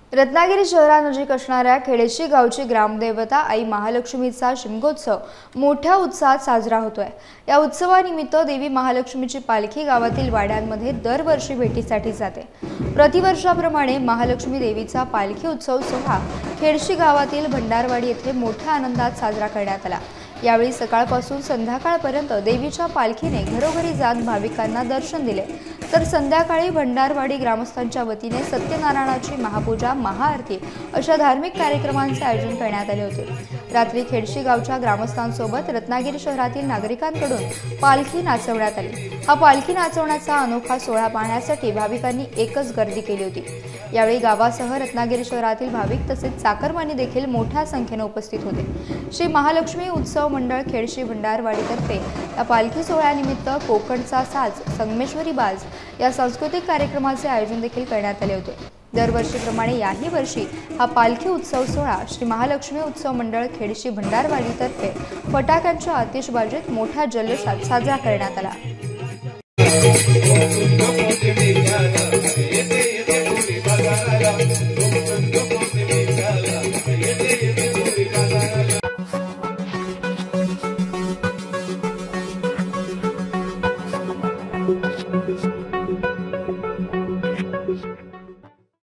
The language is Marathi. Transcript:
रत्नागिरी शहरानजीक असणाऱ्या खेडेशी गावची ग्रामदेवता आई महालक्ष्मीचा शिमगोत्सव मोठ्या उत्साहात साजरा होतोय। या उत्सवानिमित्त देवी महालक्ष्मीची पालखी गावातील वाड्यांमध्ये दरवर्षी भेटीसाठी जाते। प्रतिवर्षाप्रमाणे महालक्ष्मी देवीचा पालखी उत्सव सोहळा खेडशी गावातील भंडारवाडी येथे मोठ्या आनंदात साजरा करण्यात आला। यावेळी सकाळपासून संध्याकाळपर्यंत देवीच्या पालखीने घरोघरी जात भाविकांना दर्शन दिले, तर संध्याकाळी भंडारवाडी ग्रामस्थांच्या वतीने सत्यनारायणाची महापूजा, महाआरती अशा धार्मिक कार्यक्रमांचे आयोजन करण्यात आले होते। रात्री खेडशी गावच्या ग्रामस्थांसोबत रत्नागिरी शहरातील नागरिकांकडून पालखी नाचवण्यात आली। हा पालखी नाचवण्याचा अनोखा सोहळा पाहण्यासाठी भाविकांनी एकच गर्दी केली होती। यावेळी गावासह रत्नागिरी शहरातील भाविक तसेच चाकरमानी देखील मोठ्या संख्येने उपस्थित होते। श्री महालक्ष्मी उत्सव मंडळ खेडशी भंडारवाडीतर्फे या पालखी सोहळ्यानिमित्त कोकणचा साज, संगमेश्वरी बाज या सांस्कृतिक कार्यक्रमाचे आयोजन देखील करण्यात आले होते। दरवर्षीप्रमाणे याही वर्षी हा पालखी उत्सव सोहळा श्री महालक्ष्मी उत्सव मंडळ खेडशी भंडारवाडीतर्फे फटाक्यांच्या आतिषबाजीत मोठ्या जल्लोषात साजरा करण्यात आला।